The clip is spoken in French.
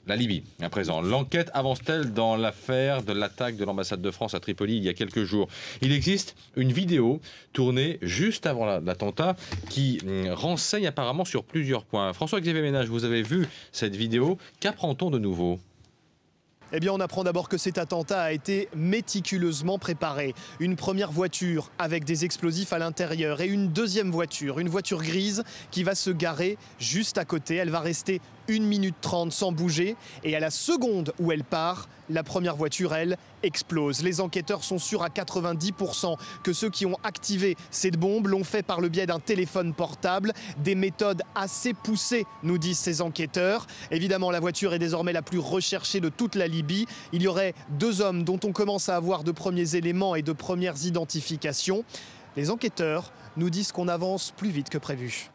La Libye, à présent. L'enquête avance-t-elle dans l'affaire de l'attaque de l'ambassade de France à Tripoli il y a quelques jours? Il existe une vidéo tournée juste avant l'attentat qui renseigne apparemment sur plusieurs points. François-Xavier Ménage, vous avez vu cette vidéo. Qu'apprend-on de nouveau? Eh bien, on apprend d'abord que cet attentat a été méticuleusement préparé. Une première voiture avec des explosifs à l'intérieur et une deuxième voiture, une voiture grise qui va se garer juste à côté. Elle va rester 1 minute 30 sans bouger et à la seconde où elle part, la première voiture, elle, explose. Les enquêteurs sont sûrs à 90% que ceux qui ont activé cette bombe l'ont fait par le biais d'un téléphone portable. Des méthodes assez poussées, nous disent ces enquêteurs. Évidemment, la voiture est désormais la plus recherchée de toute la Libye. Il y aurait 2 hommes dont on commence à avoir de premiers éléments et de premières identifications. Les enquêteurs nous disent qu'on avance plus vite que prévu.